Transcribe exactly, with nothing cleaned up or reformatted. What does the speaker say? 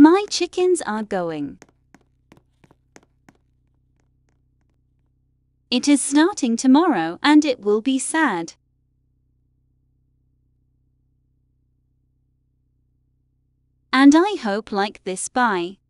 My chickens are going. It is starting tomorrow and it will be sad. And I hope like this. Bye.